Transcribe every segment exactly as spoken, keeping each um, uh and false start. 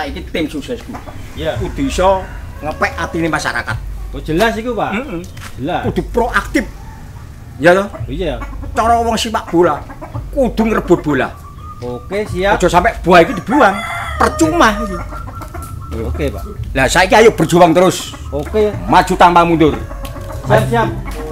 saiki tim suksesku. Iya. Kudu iso ngepek atine masyarakat. Oh jelas iku, Pak. Heeh. Jelas. Kudu proaktif. Ya toh? Iya. Cara wong sepak bola kudu ngrebut bola. Oke, siap. Aja sampai bola iki dibuang. Percuma iki. Oke, Pak. Lah saiki ayo berjuang terus. Oke. Maju tanpa mundur. Siap, siap.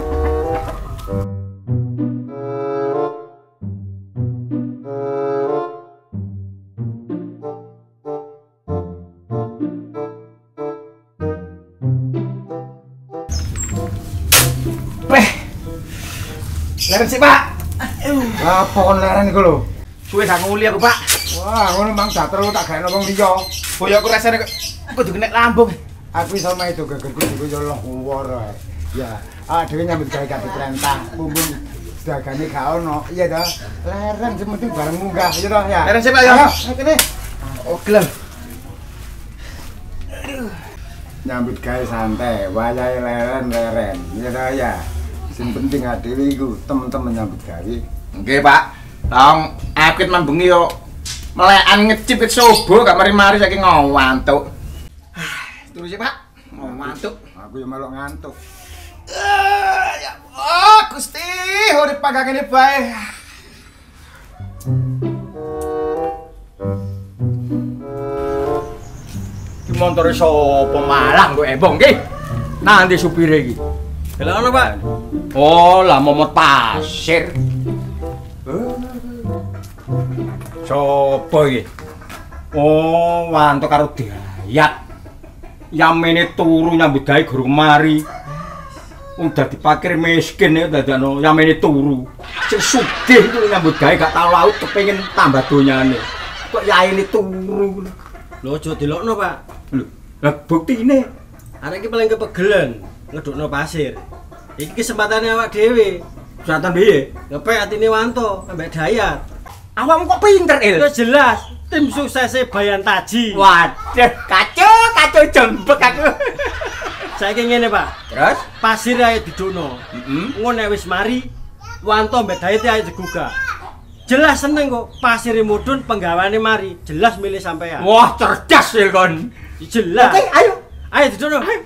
Leren sih, Pak. Apa kon leren iku lho? Suwe gak nguli aku, Pak. Wah, ngono mang dater tak gawe wong liya. Boyo aku rasane kudu kena lambung. Aku iso meh itu gegerku iku yo loh kuwor ae. Ya, ah dhewe nyambut gawe kabeh perintah. Mumpung dagane gak ono. Iya toh? Leren sing penting bareng munggah, iya toh ya. Leren sih, Pak ya. Ayo, kene. Oh, gelem. Nyambut gawe santai, wayahe leren-leren. Iya toh ya. Sing penting dhewe iku temen-temen nyambut gawe. Nggih, Pak. Tong akit mambengi yo melekan ngecip ke sobo gak mari-mari saking ngantuk. Terus ya, Pak. Ngantuk. Aku yo melok ngantuk. Ah, ya Allah, Gusti, urip pagakene bae. Ki montore sapa Malang kok embong nggih. Nanti supire iki. Delokno, Pak. Oh, lah momot pasir. Sopo iki? Oh, wanto karo Dayat. Yamene turu nyambut gawe guru mari. Wong dadi pakir miskin ya dadakno yamene turu. Sing sugih itu nyambut gawe gak tau laut kepengin tambah donyane. Kok yaine turu. Lho aja delokno, Pak. Lho, lah buktine Arek iki paling kepegelen ngedukno pasir. Iki kesempatane awak dhewe. kesempatan piye? Ngepek atine Wanto ambek Dayat. Awakmu kok pinter, Il? Wis jelas, tim suksese Bayan Taji. Waduh, kacau, kacau jembek aku. Saiki ngene, Pak. Terus? Pasir ae didukno. Heeh. Ngono wis mari Wanto mbek Dayat ae digugah. Jelas seneng kok pasire mudhun penggawane mari. Jelas milih sampean. Wah, cerdas Il kon. Jelas. Oke, ayo. Ayo didukno. Ayo.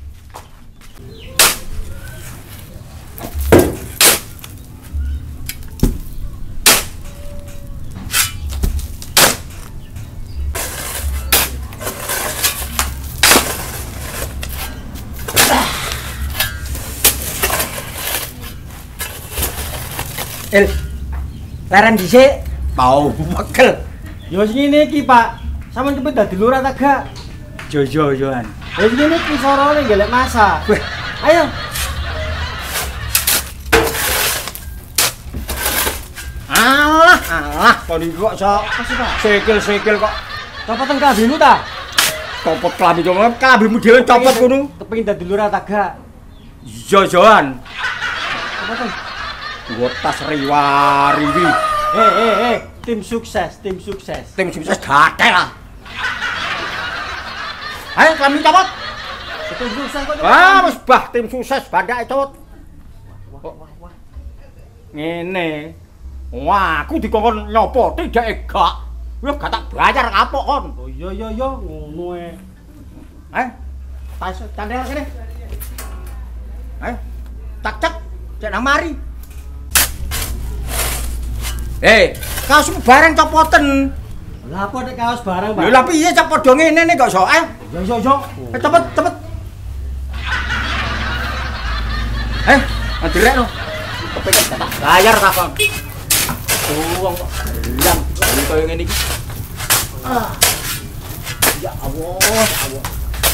Il, leren dhisik. Tau pegel. Ya wis ngene iki, Pak. Sampeyan cepet dadi lurah ta gak? Jo-jo-joan. Wis ngene iki sorone golek masa. Weh, Ayo. alah, alah, kon iki kok sok Kasih, Pak. sikil-sikil kok Copoten klambimu ta? copot klambi kok klambimu dhewe copot ngono. Kepengin dadi lurah ta gak? Jo-joan. Copoten. Nggo tas riwa-riwi. Eh, eh, eh, tim sukses, tim sukses. Tim sukses gatel lah. Ayo klambi copot. Tim sukses kok. Wah, wis bah tim sukses bandak itu. Wah, wah, wah. Ngene. Wah, aku dikongkon nyopo tidak gak. Wis gak tak bayar kapok kon. Oh iya iya iya ngono e. Eh, tas candel kene. Eh, tak cek, cek nang mari. Eh, kaosmu bareng copoten. Lah apa nek kaos barang, Pak? Lho lha piye cek padha ngene nih kok sok. Eh, Iya iya iya. eh cepet cepet. Eh, ngedirek no. Kepengin gak tak bayar kakon. Wong kok gelang koyo ngene iki. Ah. Ya Allah, Allah.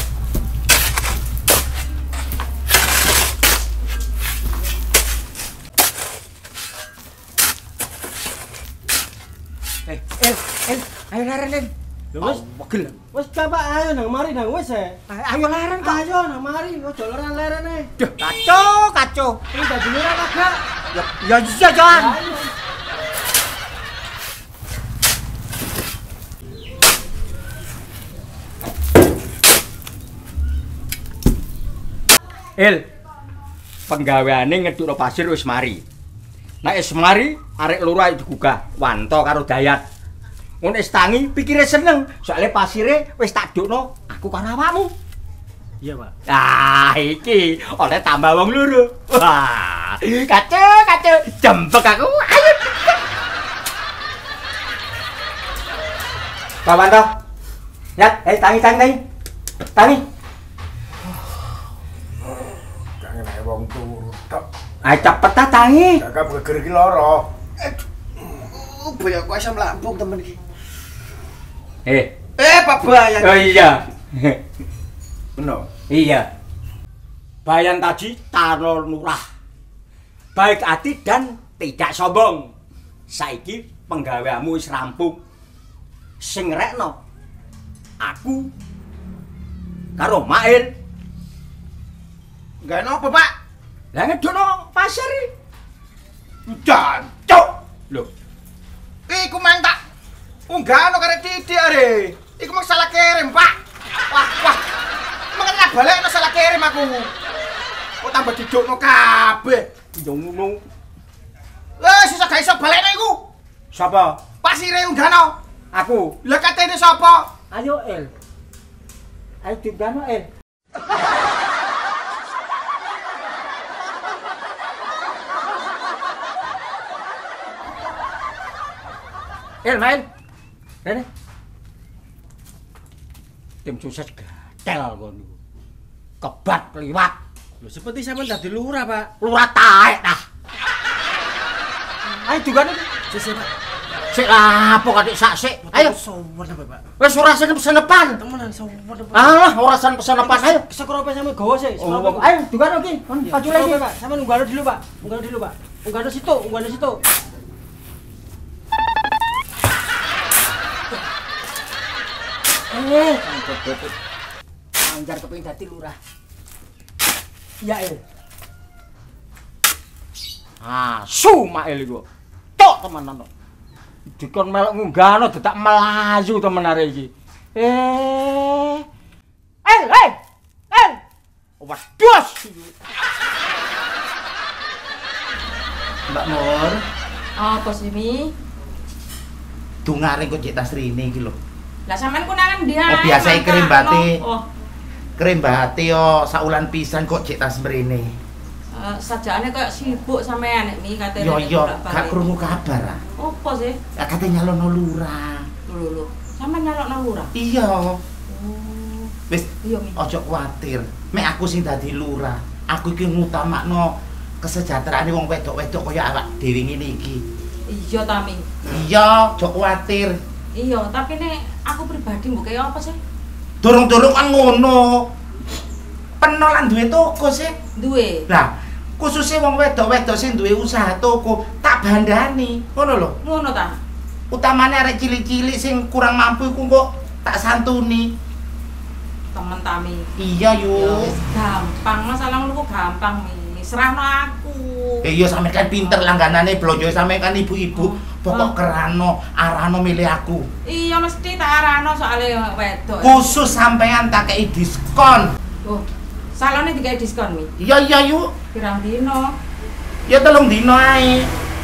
Eh, El, El, ayo leren, El. Lho wis pegel. wis Pak ayo nang mari nang wis e. Ayo leren kok. Ayo nang mari ojo leren-lerene. Duh, kacau, kacau. Ini dadi lurah ta gak? Ya, ya iya, Jan. Ayo. El, penggaweane ngedukno pasir wis mari. Nek wis mari, arek loro ae digugah, Wanto karo Dayat. Ngono wis tangi, pikire seneng. Soale pasire wis tak dukno aku karo awakmu. Iya, Pak. Ah, iki oleh tambah wong loro. Wah, kace kace jembek aku. Ayo. Pak Wanto. Nyat, eh tangi tangi tangi. Tangi. Kangen ae wong turu tok. Ayo cepet ta tangi. Kakak beger iki lara. Aduh, boyo kok asam lambung temen iki. Eh, Eh, Pak Bayan. oh iya. Bener. Iya. Bayan tadi Tarno Nurah. Baik hati dan tidak sombong. Saiki penggaweanmu wis rampung. Sing rekno aku karo Mail. Enggak nopo, Pak? Lah ngedono pasar iki. Jancuk. Lho, Iku mang tak unggahno karo Didi are. Iku mung salah kirim, Pak. Wah, wah. Mengenai balik salah kirim aku. Kok tambah didukno kabeh. yo ngono. Lah susah gak iso balekno iku. Sapa? Pasire unggahno. Aku. Lah katene sapa? Ayo El. Ayo digano El. El main. Rene. Tim sukses gatel kon niku. Kebat liwat. Lho seperti sampean dadi lurah, Pak. Lurah taek dah. Ayo digano. Sik, Pak. Sik lapo kadik sak sik. Ayo. Sowan apa, Pak? Wis ora senep-senepan. Temenan sowan apa? Alah, ora senep-senepan ayo. Sekrope sampe gawa sik. Oh, ayo digano ki. Kon maju lagi. Pak. Sampean unggahno dulu, Pak. Unggahno dulu, Pak. Unggahno situ, unggahno situ. Eh, cangkep. Anjar kepengin dadi lurah. Ya, El. Ah, su Mael iku. Tok temenan tok. Dikon melok ngunggahno dadak melayu temen arek iki. Eh. El, el. El. Waduh. Mbak Mur, Apa sih, Mi? dungare kok cek tas rene iki lho. Lah sampean kunangan dia. Oh, biasa kirim batik. Oh, Krim bati yo saulan pisan kok cek tas mrene. uh, sajane kayak sibuk sampean nek Mi katene. Yo yo, bolak-balik. gak krungu kabar ah. Apa sih? Ya kate nyalono lurah. Lho lho. Sampean nyalokno lurah. Iya. Oh. Wis Iya, Mi. ojo kuwatir. Mek aku sing dadi lurah. Aku iki ngutamakno kesejahteraane wong wedok-wedok kaya awak dhewe ngene iki. Iya ta, Mi. Iya, ojo kuwatir. Iya, tapi nek aku pribadi mbok kaya apa sih? Durung-durung kan ngono. Penolan duwe toko sih. Duwe. Lah, khususnya wong wedok-wedok sing duwe usaha toko tak bandani. Ngono lho. Ngono ta? Utamane arek cilik-cilik sing kurang mampu iku kok tak santuni. Temen ta, Mi. Iya Ya yo. wis gampang, masalah ngono kok gampang, Mi. Serahno aku. Eh iya sampe kan pinter langganane blonjo sampe kan ibu-ibu. Pokok Oh. kerano, arano milih aku. Iya mesti tak arano soalnya wedok. Khusus sampean tak kei diskon. Oh, salone dikai diskon, Mi. Iya iya yuk. Pirang dino? Ya telung dino ae.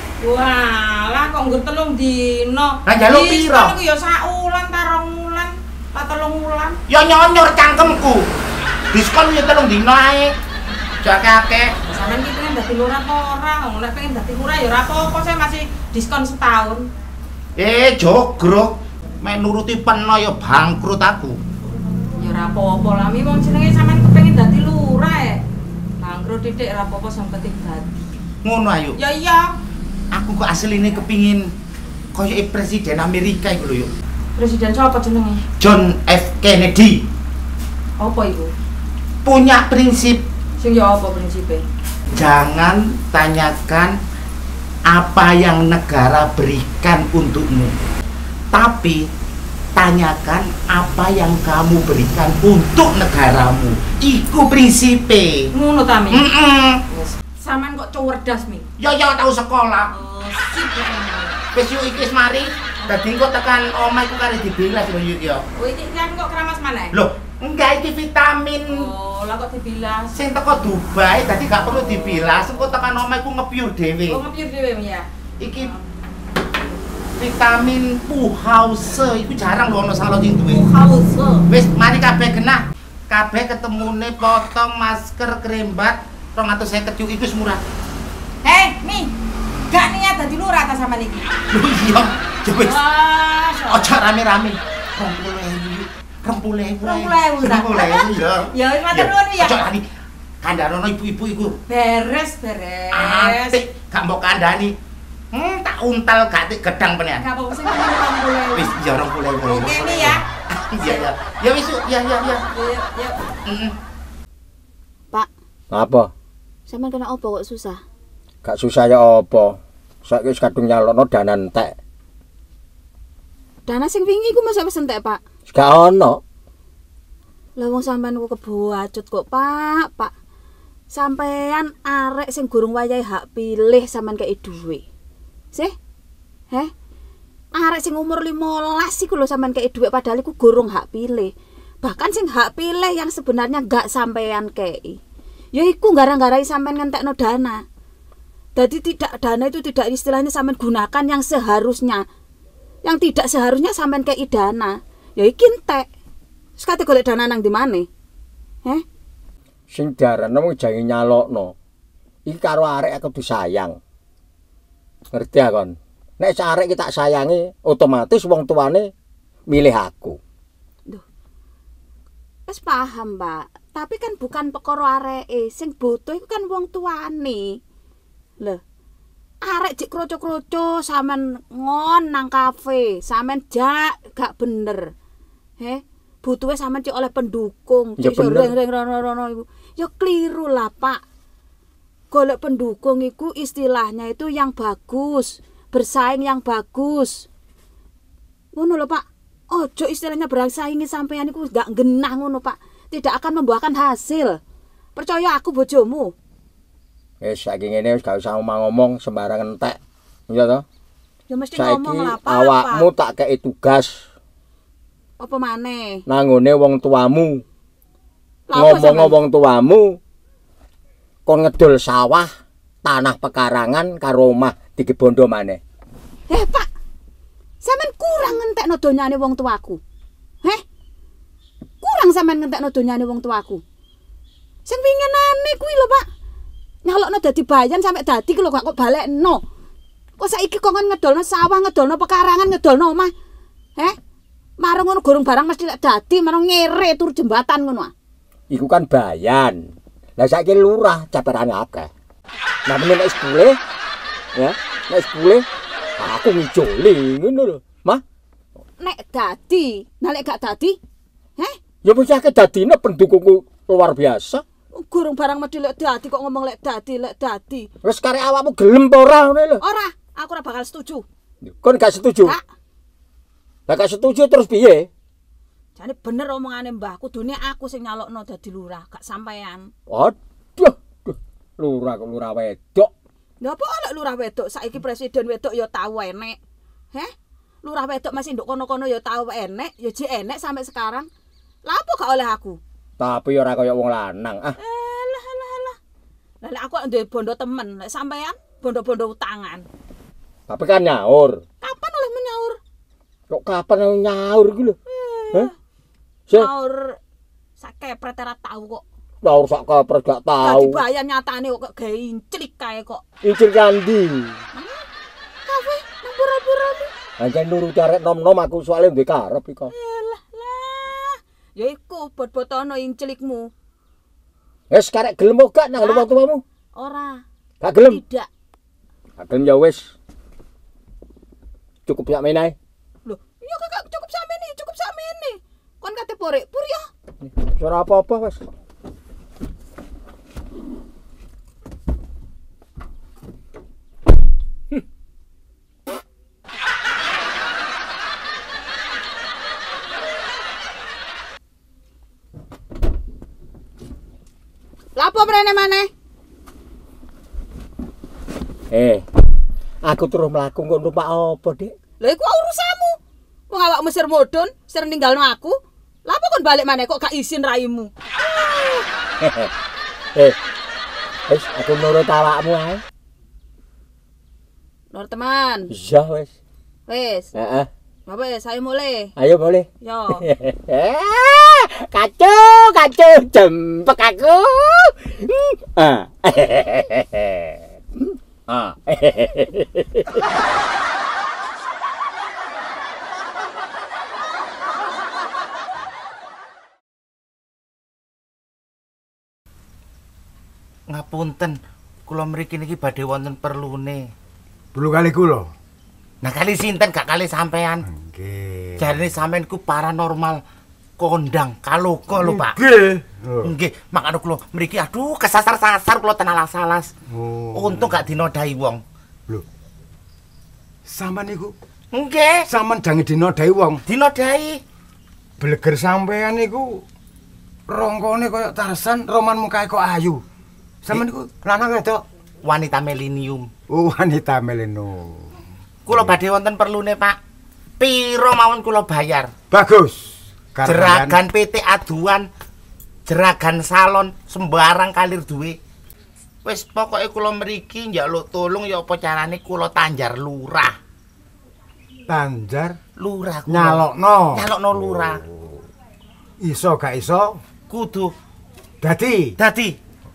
Walah kok nggur telung dino. Lah, njaluk piro? Diskon iku ya sak wulan ta rong wulan, ta telung wulan. Ya nyonyor cangkemku. Diskon ya telung dino ae. Jakake. Sampeyan iki pengen dadi lurah apa ora? Wong nek pengen dadi lurah ya ora apa-apa, saya masih diskon setahun. Eh jogrok. Mek nuruti peno ya bangkrut aku. Ya ora apa-apa lah, Mi wong jenenge sampean kepengin dadi lurah e. Bangkrut titik ora apa-apa sing penting dadi. Ngono ayo. Ya iya. Aku kok asline kepingin koyo presiden Amerika iku lho yuk. Presiden sapa jenenge? John F Kennedy Apa iku? punya prinsip Sing ya apa prinsipe? jangan tanyakan apa yang negara berikan untukmu, tapi tanyakan apa yang kamu berikan untuk negaramu. Iku prinsipe. Ngono ta, Mi? Mm-mm. Wes. Sampean kok cerdas, Mi. Ya ya tau sekolah. Oh, sip ya. Wis yuk iki wis mari. Dadi engko tekan omah iku kare dibilas lho yuk ya. Oh, iki kan kok keramas maneh? Loh, enggak iki vitamin Oh, lah kok dibilas. sing teko Dubai, dadi gak perlu dibilas. Engko tekan omah iku ngepiur dhewe. Oh, ngepiur dhewe, Mi ya. Iki vitamin Puhause iku jarang lho ana salon sing duwe. Haus. Wis mari kabeh genah. Kabeh ketemune potong masker krembat rong atus seket yuk iku murah. Hei, Mi. Gak niat dadi lurah ta sampean iki. Lho iya, ya wis. Wah, Aja rame-rame. rong puluh ewu. rong puluh ewu. rong puluh ewu ta. rong puluh ewu ya. Ya wis matur nuwun ya. Aja rame. Kandhanono ibu-ibu iku. Beres, beres. Apik, gak mbok kandhani. Hmm, tak untal gatik gedang penean. Gak apa-apa sing rong puluh ewu. Wis ya rong puluh ewu. Oke, Mi ya. Iya ya. Ya wis yuk, ya ya ya. Yuk, yuk. Heeh. Pak, Apa? sampean kena opo kok susah? Gak susah ya apa? Saiki wis kadung nyalokno dana entek. Dana sing wingi iku masa wis entek, Pak. Gak ono. Lah wong sampean ku kebacut kok, Pak. Pak. Sampean arek sing gurung wayahe hak pilih sampean kei dhuwit. Sih? Heh? Arek sing umur limolas iku lho sampean kei dhuwit padahal iku gurung hak pilih. Bahkan sing hak pilih yang sebenarnya gak sampean kei. Ya iku gara-garai sampean ngentekno dana. Jadi tidak dana itu tidak istilahnya sampean gunakan yang seharusnya. Yang tidak seharusnya sampean kei dana. Ya iki entek. Wis kate golek dana nang di maneh? Heh? Sing diarani wong jange nyalokno. Iki karo arek kudu sayang. Ngerti ya kon? Nek arek iki tak sayangi, otomatis wong tuane milih aku. Wis paham, Pak. Tapi kan bukan perkara areke, sing butuh iku kan wong tuane. Lho. Arek jek kroco-kroco sampean ngon nang kafe, sampean jak gak bener. Heh, butuhe sampean cek oleh pendukung, Ya cek bener. reng-reng rono-rono iku. Ya kliru lah, Pak. Golek pendukung iku istilahnya itu yang bagus, bersaing yang bagus. Ngono lho, Pak. Ojo istilahnya bersaingi sampean iku gak genah ngono, Pak. Tidak akan membuahkan hasil. Percaya aku bojomu. Wis saiki ngene wis gak usah ngomong sembarang entek. Iya toh? Ya mesti Saiki ngomong lah, Pak. awakmu tak kei tugas Apa maneh? nanggone wong tuamu. Lah apa Ngomong sampean? wong tuamu kon ngedol sawah, tanah pekarangan karo omah digebondo maneh. Eh, Pak. Sampeyan kurang ngentekno donyane wong tuaku. Heh? Kurang sampeyan ngentekno donyane wong tuaku. Sing winginane kuwi lho, Pak. Nyalokno dadi bayan sampe dadi ku lho kok kok balekno. Kok saiki kok kon ngedolno sawah, ngedolno pekarangan, ngedolno omah. Heh? Marung ngono gorong barang mesti lek dadi marung ngere tur jembatan ngono ah. Iku kan bayan. Lah saiki lurah caperane akeh. Lah men nek sepule ya, nek sepule aku ngijoli ngono lho. Mah, Nek dadi, nah lek gak dadi, heh? ya mesti akeh dadine pendukungku luar biasa. Gorong barang mesti lek dadi kok ngomong lek dadi, lek dadi. Wis karek awakmu gelem apa ora ngono lho. Ora, aku ora bakal setuju. Kon gak setuju? Kak, Lah gak setuju terus piye? jane bener omongane Mbah, kudune aku sing nyalokno dadi lurah, gak sampean. Aduh, duh, lurah kok lurah wedok. Lha apa lek lurah wedok saiki presiden wedok ya tau enek. Heh? Lurah wedok masih nduk kono-kono ya tau enek, ya jek enek sampai sekarang. Lah apa gak oleh aku? Tapi ora kaya wong lanang. Ah, Alah alah alah. Lah lek aku duwe bondo temen, lek sampean bondo-bondo utangan. tapi kan nyaur. Kapan oleh menyaur? Kok kapan nyaur iki lho? Hah? Sih, Nyaur sakepret ora tau kok. nyaur sak kepres gak Dadi tau. bayan nyatane kok gawe inclik kae kok. Incir kandi. Kafe nang pura-pura iki. Anjen nuruti arek nom-nom aku soalnya duwe karep iku. Alah lah. Ya iku bot-botono inclikmu. Wis karek gelem kok gak nang wong tuamu? Ora. Gak gelem. Tidak. Gak gelem ya wis. Cukup sak menae. Loh, iya kok cukup samene, cukup samene. Kon kate porek, pur ya. Ora apa-apa wis. Lapo mrene maneh? Eh, aku terus mlaku kok numpak apa, Dik? Lha iku urusanmu. Wong awak mesir modon, sering ninggalno aku. Lapo kon balik maneh kok gak izin raimu? Eh, wis aku nurut awakmu ae. Nur teman. Iya wis. Wis. Heeh. Ya wis, ayo mulai. Ayo boleh. Yo. Kacu, kacu, jempek aku. Ah. Ah. Ngapunten, kula mriki niki badhe wonten perlune. Perlu kali kula. Nah kali sinten gak kali sampean. Nggih. Jarine sampean ku paranormal kondang kaloka lho, Pak. Nggih. Nggih, makane kula mriki aduh kesasar-sasar kula ten alas-alas. Oh. Untung gak dinodai wong. Lho. Sampeyan niku, Nggih, sampeyan jange dinodai wong. dinodai. Bleger sampeyan niku rongkone kaya Tarsan, roman mukae kok ayu. Sampeyan niku lanang wedok? Wanita milenium. Oh, wanita meleno. Kula badhe wonten perlune, Pak. Piro mawon kula bayar? Bagus. Jeragan P T aduan, jeragan salon sembarang kalir duwe. Wis pokoke kula mriki njaluk tulung ya apa carane kula tanjar lurah. Tanjar Lurah kula. nyalokno. Nyalokno lurah. Iso gak iso? Kudu Dadi dadi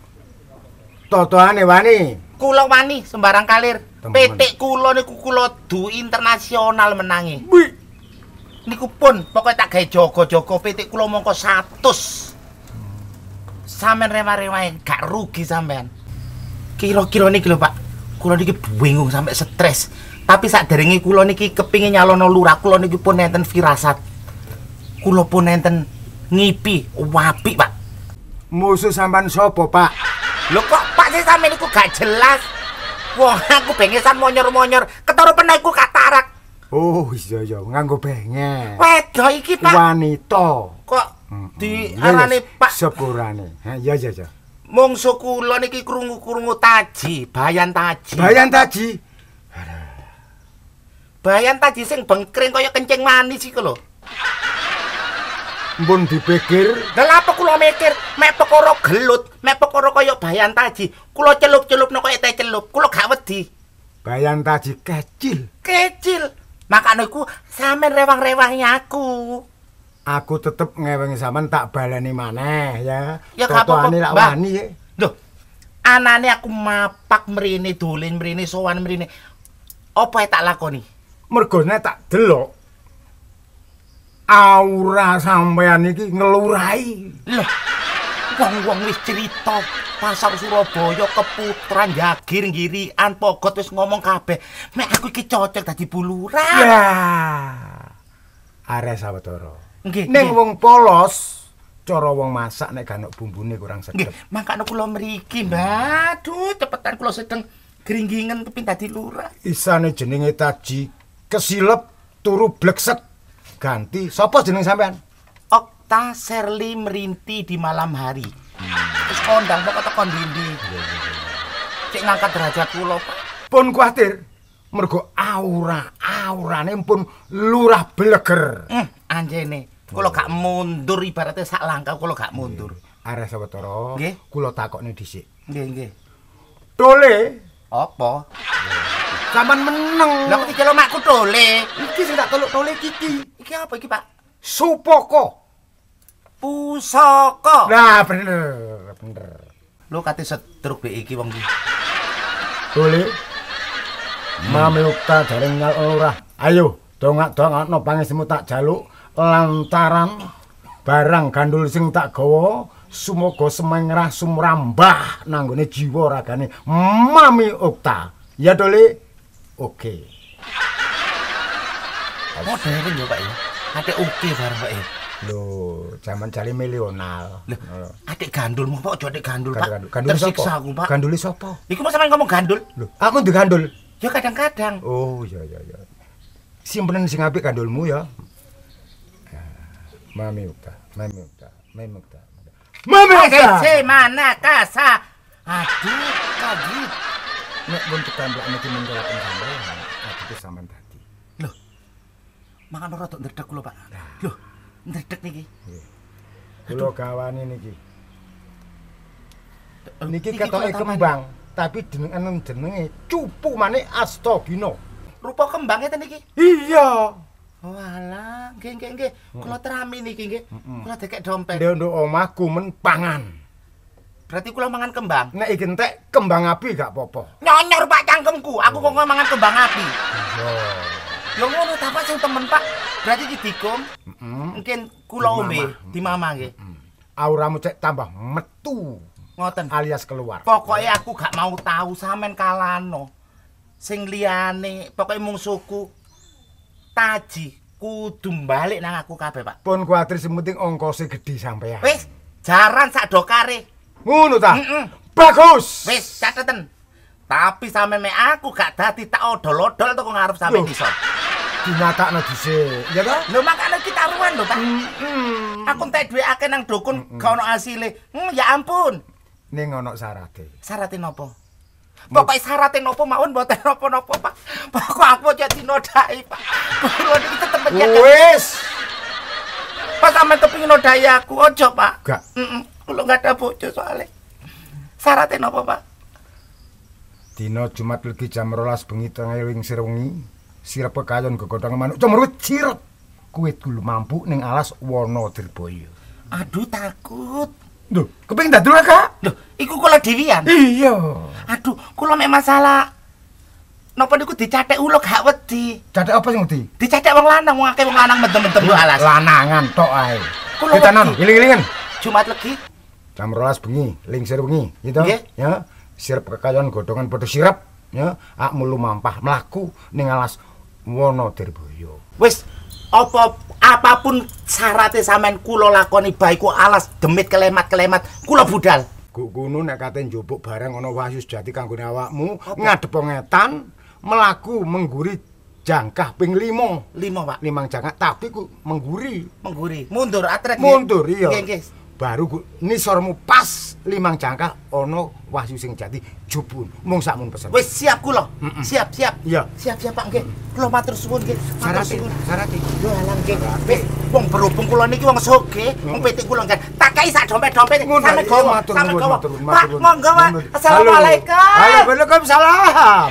totoane wani. kula wani sembarang kalir. Temen. P T kula niku kula du internasional menangi. Wih, Niku pun pokoknya tak gawe jaga-jaga P T kula mongko seratus. Sampeyan rewa-rewae gak rugi sampean. Kira-kira niki lho, Pak. Kula niki bingung sampai stres. Tapi sakderenge kula niki kepingin nyalono lurah, kula niki pun enten firasat. Kula pun enten ngipi apik, Pak. musuh sampean sapa, Pak? Lho kok Pak sih sampeyan niku gak jelas. Wah, aku bengesan monyor-monyor, ketara penaiku katarak. Oh, iya iya, nganggo bengek. Wedo iki, Pak. Wanita. Kok Mm-mm. diarani Yes, Pak? sepurane. Ha, iya iya iya. Mungsu kula niki krungu-krungu taji, bayan taji. Bayan taji. Bayan taji sing bengkring kaya kencing manis iku lho. Mpun dipikir Lah apa kula mikir, mek perkara gelut, mek perkara kaya bayan taji, kula celup-celupno kaya teh celup, kula gak wedi. bayan taji kecil. Kecil. Makane ku sampean rewang-rewangi aku. Aku tetep ngewengi sampean tak baleni maneh ya. Ya gak apa-apa, Totoane lak Mbah. wani ya. Loh, anane aku mapak mrene dolen mrene sowan mrene. Apa tak lakoni? Mergone tak delok aura sampean iki ngelurai. Loh, wong-wong wis cerita pasar Surabaya keputran Jagir Girian Pogot wis ngomong kabeh. Mek aku iki cocok dadi bulurah. Ya. Are sawetara. Nggih. Ning nggih. wong polos cara wong masak nek gak ono bumbune kurang Nggih, sedep. mangkane kula mriki, Mbah. Aduh, cepetan kula sedeng gringgingen kepin dadi lurah. Isane jenenge taji kesilep turu blekset. Ganti sapa jeneng sampean? Okta Serli Merinti di malam hari. Terus kondang kok tekan ndi. Cek ngangkat derajat kula, Pak. Pun kuatir mergo aura aurane pun lurah bleger. Hmm, anjene. Kula gak mundur ibaratnya sak langkah kula gak mundur. Are sawetara, Nggih. kula takokne dhisik. Nggih, nggih. Dole, Apa? sampean meneng. Lah kok dicelok makku tole. Iki sing tak teluk dole iki. Iki apa iki, Pak? Supoko. Pusaka. Nah, bener, bener. Lho kate setruk be iki wong iki. Dole. Mami Ukta jaring nyal lurah. Ayo, dongak-dongakno pangesmu tak jaluk lantaran barang gandul sing tak gawa sumoga semengrah sumrambah nanggone jiwa ragane Mami Ukta. Ya Dole. Oke. Oh, dereng yo, Pak ya. Atik oke bareng, Pak ya. Loh, zaman jali milional. Loh, atik gandul mau Pak, aja atik gandul, Pak. Gandul, gandul Tersiksa sapa? aku, Pak. Ganduli sapa? Iku mau sampean ngomong gandul? Loh, aku ndek gandul. Ya kadang-kadang. Oh, iya iya iya. Simpenan sing apik gandulmu ya. Mami Ukta, Mami Ukta, Mami Ukta. Mami Ukta. Kece mana kasa? Aduh, kadit. Nek pun ketamblakne dimenggalaken sampeyan, aku ki sampean dadi. Loh. Makan rada ndredeg kula, Pak. Loh, ndredeg niki. Kula gawane niki. Niki Iki ketoke kula tamani. kembang, tapi jenengan jenenge cupu maneh Astagina. rupa kembang ngeten iki. Iya. Walah, nggih nggih nggih. Kula terami niki nggih. Kula dekek dompet. Ndek omahku men pangan. Berarti kula mangan kembang. Nek iki entek kembang api gak apa-apa. Nyonyor Pak cangkemku. Aku kok mangan kembang api. Iya. Lho ngono ta Pak sing temen Pak. Berarti iki dikum. Mungkin kula ombe di mama nggih. Auramu cek tambah metu. Ngoten Alias keluar. Pokoknya aku gak mau tahu sampean kalano. Sing liyane pokoke mungsuhku Taji kudu balik nang aku kabeh, Pak. Pun kuwatir sementing ongkose gedhi sampean. Wis, jaran sak dokare. Ngono ta? Heeh. Bagus. Wis, cateten. Tapi sampean mek aku gak dadi tak odol-odol to kok ngarep sampean iso. Dinatakno dhisik, ya ta? Lho makane kita ruan lho, Pak. Heeh. Aku entek duwe akeh nang dukun gak ono asile. Hmm, ya ampun. Ning ono syarate. Syarate nopo? Pokoke syarate nopo mawon mboten napa-napa, Pak. Pokok aku aja dinodai, Pak. Kulo niki tetep menjaga. Wis. Pas sampean kepengin nodai aku, ojo, Pak. Gak. Heeh. Kulo gak ada bojo soalnya. Syarate nopo, Pak? Dina Jumat Legi jam rolas bengi tengah wing sirwengi, sirep kekayon gegodhong manuk cemrut cirep. Kuwi kudu mampu ning alas Wana Dirbaya. Aduh, takut. Lho, kepengin dadi lho, Kak? Loh, iku kula dhewean. Iya. Aduh, kula mek masalah napa niku dicathek ulo gak wedi. Cathek apa sing wedi? Dicathek wong lanang, wong akeh wong lanang mendem-mendem yo alas. Lanangan tok ae. Kula Ditanan, wedi. iling-ilingen. Jumat Legi. Jam rolas bengi, lingsir wengi, gitu. Nggih. Ya, sirep kekayon godhongan padha sirep, ya. Ak mulu mampah mlaku ning alas Wana Dirbaya. Wis, apa apapun syaratnya sampean kula lakoni baik ku alas demit kelemat-kelemat, kula budal. Guk kuno nek kate njupuk barang ana wahyu sejati kanggone awakmu, ngadep ngetan, mlaku mengguri jangkah ping lima. Lima, Pak. Limang jangkah tapi ku mengguri. Mengguri. Mundur atrek. Mundur iya. Nggih, nggih. Baru ku nisormu pas limang jangkah ana wahyu sing jati jubun. Mung sakmun pesen. Wis siap kula. Siap, siap. Iya. Siap, siap, Pak nggih. Kula matur suwun nggih. Matur Sarate, suwun. sarate. Yo alang nggih. Wis, wong berhubung kula niki wong sugih, wong pitik kula kan. Tak kai sak dompet-dompet sampe gawa. matur Sampe nuwun, gawa. matur nuwun, Pak, matur nuwun. monggo, Pak. Halo. Assalamualaikum. Halo, Waalaikumsalam.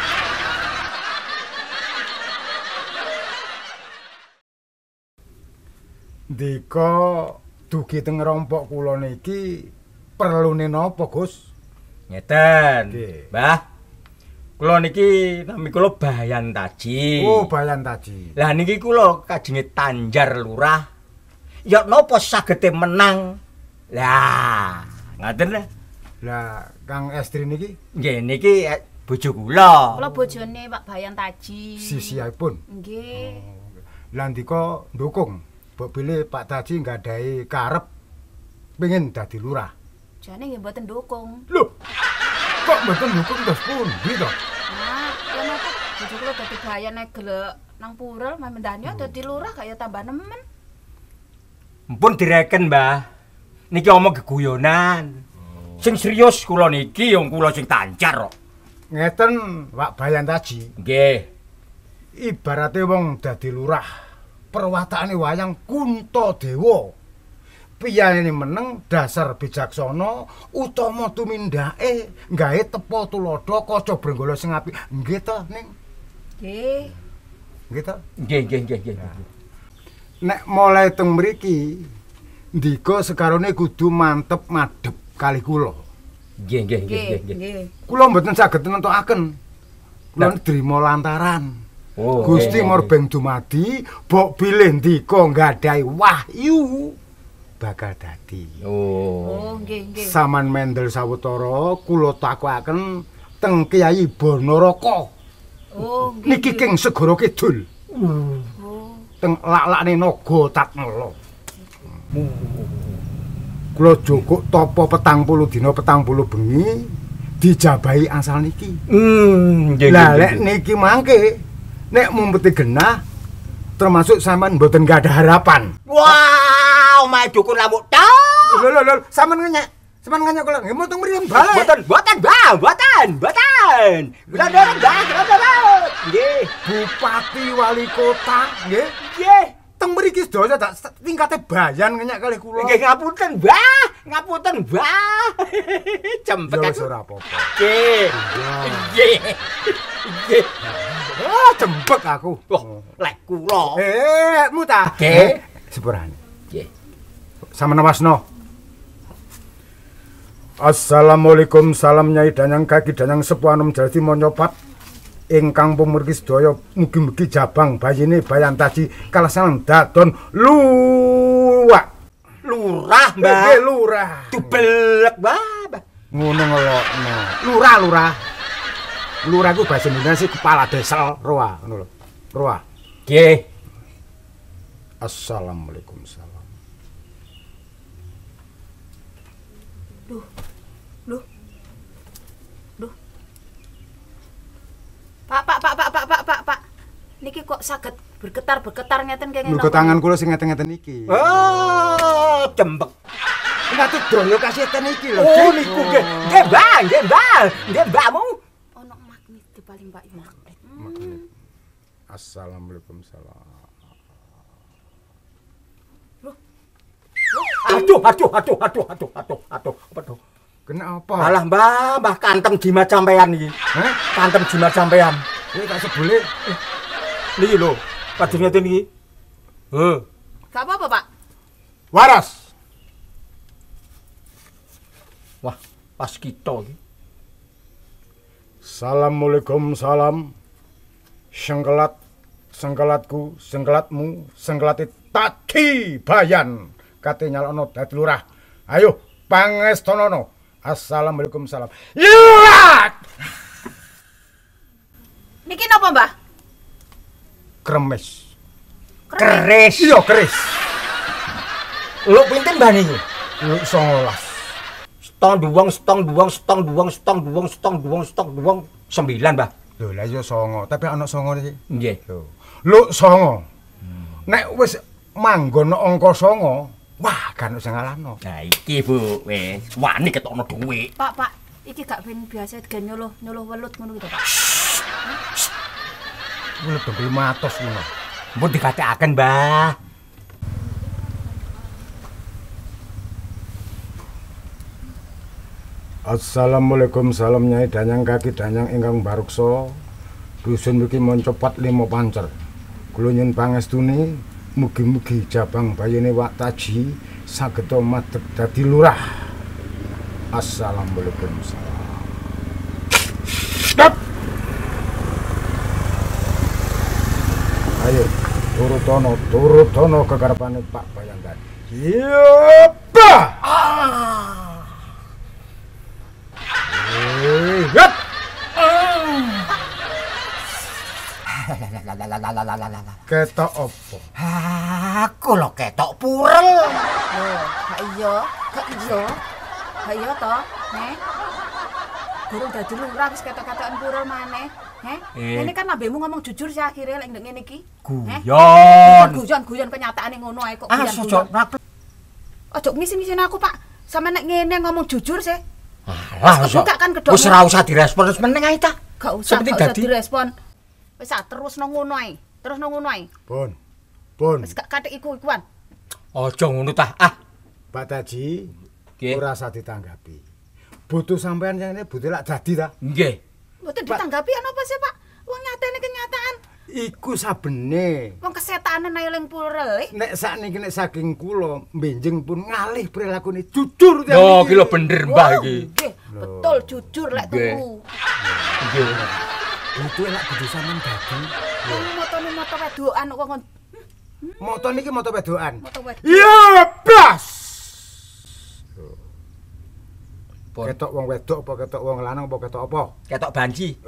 Dika dugi teng rompok kula niki perlune napa, Gus? Ngeten. Nggih. Mbah. Kula niki nami kula Bayan Taji. Oh, Bayan Taji. Lah niki kula kajenge Tanjar Lurah. Ya napa sagete menang? Lah, ngaten lah. Lah, Kang Estri niki Nggih niki eh, bojo kula. Kula bojone Pak Bayan Taji. sisiaipun. Nggih. Lah ndika ndukung mbok bilih Pak Taji nggadahi karep pengen dadi lurah. Jane nggih mboten dukung. Lho. Kok mboten ndukung terus pundi to? Nah, ya napa bojo kula dadi bayan nek gelek nang Purel mendani dadi lurah kaya tambah nemen. Mpun direken, Mbah. Niki omong geguyonan. Sing serius kula niki wong kula sing Tanjar kok. Ngeten, Pak Bayan Taji. Nggih. Ibarate wong dadi lurah, perwatakane wayang Kuntadewa. Piyane meneng dasar bijaksana, utama tumindake, gawe tepa tuladha kaca brenggala sing apik. Nggih to, Ning? Nggih. Nggih to? Nggih, nggih, nggih, nggih. Nek mulai teng mriki, ndika sekarone kudu mantep madhep kali kula. Nggih, nggih, nggih, Nggih, nggih. nggih. Kula mboten saged nentokaken. Kula nrimo lantaran. Oh, Gusti nggih, morbeng dumadi, mbok bilih ndika nggadahi wahyu bakal dadi. Oh. Oh, nggih, nggih. Saman mendel sawetara kula takokaken teng Kyai Banaraka. Oh, nggih. Niki King Segara Kidul. Oh. Teng lak-lakne Naga Tatmala. Kula jogok tapa petang puluh dina petang puluh bengi dijabahi asal niki. Hmm, nggih, Lah nggih, lek nggih. niki mangke nek mumpeti genah termasuk sampean mboten gak ada harapan. Wow, mae dukun lamuk tok. Lho lho lho, sampean ngenyek. Sampean ngenyek kula nggih muteng mriki balik. Mboten, mboten, Bang, mboten, mboten. Kula dorong, Bang, kula dorong. Nggih, Bupati wali kota nggih. nggih. Teng mriki sedaya tak tingkate bayan ngenyek kalih kula. Nggih, ngapunten, Mbah. Ngapunten, Mbah. Cempet Ya aku. wis ora apa-apa. Nggih. Ya. Nggih. Nggih. Oh, jembek aku. Oh, lek kula. Eh, muta. Nggih. Sepurane. Nggih. Sama nawasno. Assalamualaikum, salam Nyai Danyang kaki Danyang sepuh anom jadi monyopat ingkang pumurgi sedaya mugi-mugi jabang bayine bayan taji kalasan dadon luwak. Lurah, Mbak. Nggih, lurah. Dubelek, Mbak. Ngono ngelokno. Lurah, lurah. Lurah iku bahasa Indonesia kepala desa roa, ngono lho. Roa. Nggih. Assalamualaikum salam. Duh. Duh. Duh. Pak, pak, pak, pak, pak, pak, pak, pak. Niki kok saged bergetar-bergetar ngeten kenging. Lho tangan kula sing ngeten-ngeten iki. Oh, jembek. Ngatu doyo kasih ten iki lho. Oh, niku nggih. Nggih, Mbak, nggih, Mbak. Nggih, Mbakmu. Ono magnet di paling Pak yo. Assalamualaikum salam. Aduh, aduh, aduh, aduh, aduh, aduh, aduh, aduh. Kenapa? Alah, Mbak, Mbah kantem jimat sampean iki. Hah? Kantem jimat sampean. Kowe tak sebule. Niki lho, kados ngeten iki. Heh. Gak apa-apa, Pak. Waras. Wah, pas kita iki. Assalamualaikum salam. Sengkelat, sengkelatku, sengkelatmu, sengkelati taki bayan. Kate nyalono dadi lurah. Ayo, pangestonono. Assalamualaikum salam. Yuat! Niki napa, Mbah? Kremes. Keris. Iya, keris. Lu pinten Mbah niku? Lu songolas. Stong duwong, stong duwong, stong duwong, stong duwong, stong duwong, stong duwong, sembilan, Mbah. Lho, lah iya songo, tapi ana songo iki. Nggih. Lho, lu songo. Nek wis manggon angka songo, wah, kan sing ngalahno. Nah, iki Bu, wis wani ketokno dhuwit. Pak, Pak, iki gak ben biasa gen nyuluh nyuluh welut ngono gitu, Pak. Welut dengkul matos ngono. Mun dikatekaken, Mbah. Assalamualaikum salam Nyai Danyang kaki Danyang ingkang baruksa. Dusun mriki mon cepat lima pancer. Kula nyuwun pangestune mugi-mugi jabang bayine Wak Taji sageta madhep dadi lurah. Assalamualaikum salam. Stop. Ayo turutono turutono kekarepane Pak Bayan tadi. Yepa. Ah. Yap. Ketok opo? Aku lho ketok purel. Loh, gak iya, gak iya. Gak iya to, Nek. Durung dadi lurah wis ketok-ketokan purel maneh. Heh. Eh. Ini kan ambemu ngomong jujur sih akhirnya lek ngene iki. Guyon. Guyon-guyon kenyataane ngono ae kok Ah, guyon. sojo rapi. Ojo ngisi-ngisin aku, Pak. Sama nek ngene ngomong jujur sih. Alah, Wis kebuka kan kedokmu. wis ora usah direspon wis meneng ae ta. Gak usah, Sepenting gak usah dadi. direspon. Wis ah, terus nang ngono ae. Terus nang ngono ae. Pun. Pun. Wis gak kathik iku ikuan. Aja ngono ta. Ah, Pak Taji nggih. ora usah ditanggapi. Butuh sampean yang ini butuh lak dadi ta? Nggih. Mboten ditanggapi ana apa sih, Pak? Wong nyatane kenyataan. Iku sabene. Wong kesetanan ae ling purel. eh. Nek sakniki nek saking kula benjing pun ngalih prilakune jujur ta. Yo, ki lho bener Mbah Wow, iki. nggih, betul jujur lek Nggih. tuku. Nggih. Butuh lak butuh sampean dadi. Wong motone moto wedokan kok ngon. Moto niki moto wedokan. Moto wedok. Ya, blas. Pun. Ketok wong wedok apa ketok wong lanang apa ketok apa? Ketok banji.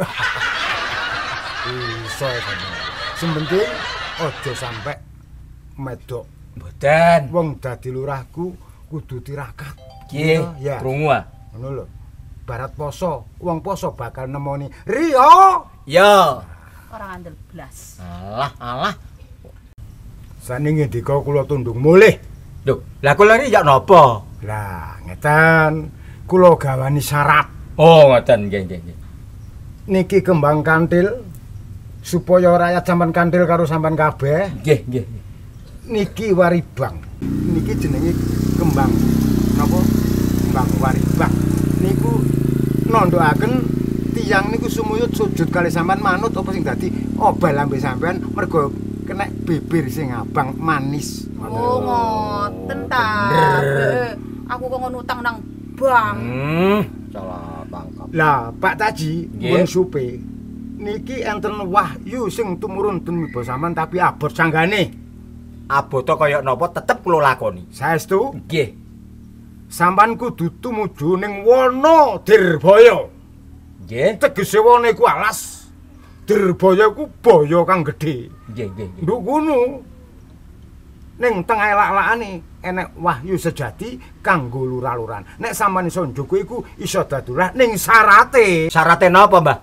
Iso sampean. Sementing aja sampe medok. Mboten. Wong dadi lurahku kudu tirakat. Nggih. Ya. Krungu ah. Ngono lho. Barat poso, wong poso bakal nemoni Rio. Yo. Ora ngandel blas. Alah, alah. Saninge dika kula tundung mulih. Lho, lah kula iki ya napa? Lah, ngeten. Kula gawani syarat. Oh, ngoten nggih nggih nggih. Niki kembang kantil supaya rakyat sampean kantil karo sampean kabeh. Nggih nggih. Niki waribang. Niki jenenge kembang napa? Kembang waribang. Niku nondokaken tiyang niku sumuyut sujud kali sampean manut apa sing dadi obal lambe sampean mergo kena bibir sing abang manis. Oh, ngoten ta. Eh, Aku kok ngono utang nang bank. Hmm, salah tangkap. Lah, Pak Taji, Nggih. pun supe. Niki enten wahyu sing tumurun ten mibo sampean tapi abot sanggane. Aboto kaya napa tetep kula lakoni. Saestu, Nggih. sampean kudu tumuju ning wana Dirbaya. Nggih. Tegese wana iku alas. Dirbaya ku baya kang gedhe. Nggih, nggih, nggih. Nduk kono. Ning tengah elak-elakane enek wahyu sejati kanggo lurah-luran. Nek sampean iso njogo iku iso dadi lurah ning syarate. Syarate napa, Mbah?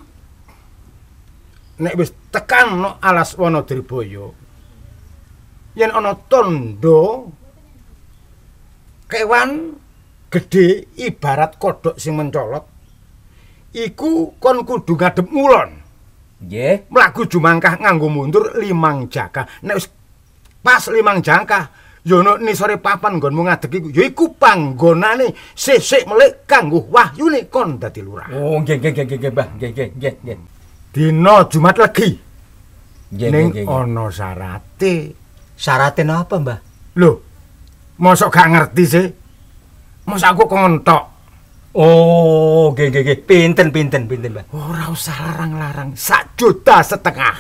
Nek wis tekan no alas wana Dirbaya. Yen ana tondo kewan gedhe ibarat kodhok sing mencolot. Iku kon kudu ngadep ngulon. Nggih. Mlaku jumangkah nganggo mundur limang jangkah. Nek wis pas limang jangkah ya ana nisore papan nggonmu ngadeg iku ya iku panggonane sisik melik kanggo wahyune kon dadi lurah. Oh, nggih, nggih, nggih, nggih, Mbah. Nggih, nggih, nggih, nggih. Dina Jumat Legi Nggih, ning nggih, nggih. ana syarate. Syarate napa, Mbah? Lho, mosok gak ngerti sih? Mosok aku kok ngentok. Oh, nggih, nggih, nggih. Pinten, pinten, pinten, Mbah? Ora usah larang-larang, sak juta setengah.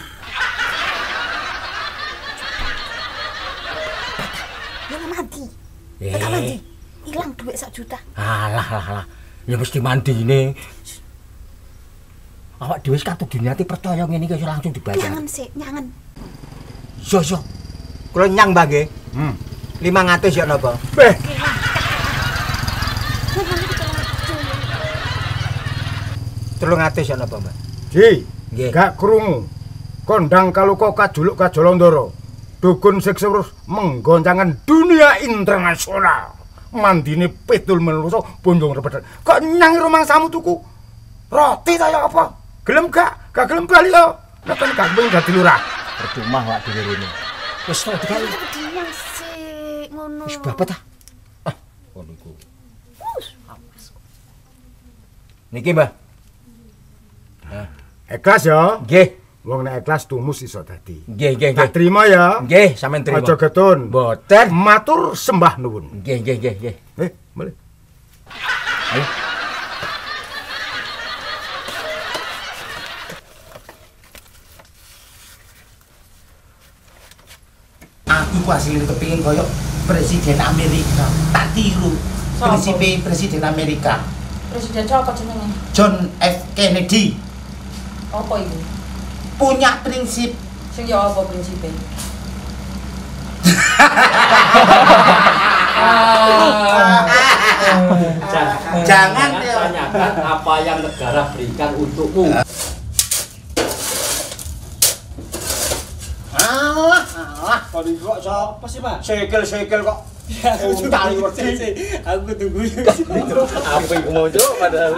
Ya mandi. Eh. Tekan mandi. Hilang duit sak juta. Alah, alah, alah. Ya mesti mandine. Awak dhewe katut diniati percaya ngene iki langsung dibayar. Nyangen sih, nyangen. Yo, yo. Kula nyang, Mbah nggih. Hmm. lima ratus ya napa? Beh, telung atus ya napa, Mbah? Ji, Nggih. gak krungu. Kondang kaluka kajuluk kajolondoro. Dukun seksurus menggoncangan dunia internasional. Mandine pitul menuso bonjong repet. Kok nyang rumangsamu tuku roti ta ya apa? Gelem gak? Gak gelem bali yo. Nek kan gak pengen dadi lurah. Percuma awak dhewe rene. Wis kok dikali. Diang sih ngono. Wis berapa ta? Ah, ngono iku. Niki, Mbah. Ikhlas ya. Nggih. Wong nek ikhlas tumus iso dadi. Nggih, nggih, Tak nggih. terima ya. Nggih, sampean trima. Aja getun. Mboten. Matur sembah nuwun. Nggih, nggih, nggih, nggih. Eh, boleh. Ayo. Aku ku asline kepengin koyo Presiden Amerika. Tak tiru. Sopo? Prinsipe Presiden Amerika. Presiden siapa jenenge? John F Kennedy Apa itu? punya prinsip Sing ya apa prinsipe? jangan tanyakan apa yang negara berikan untukmu. Allah Allah Kali kok sapa sih, Pak? Sekel-sekel kok. Tali wedi. Aku tunggu. Apa iku mau cuk padahal.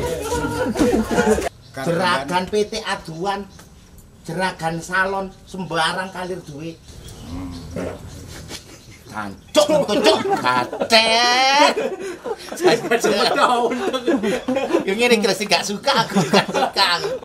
jeragan P T aduan jeragan salon sembarang kalir duwe Tancuk tancuk katet. Saya cuma tahu. Yang ini kira sih gak suka aku gak suka.